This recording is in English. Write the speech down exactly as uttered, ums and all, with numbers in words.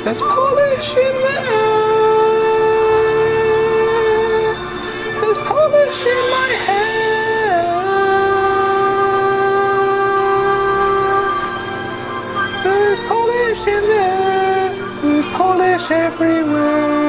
There's polish in the air. There's polish in my hair. There's polish in there. There's polish everywhere.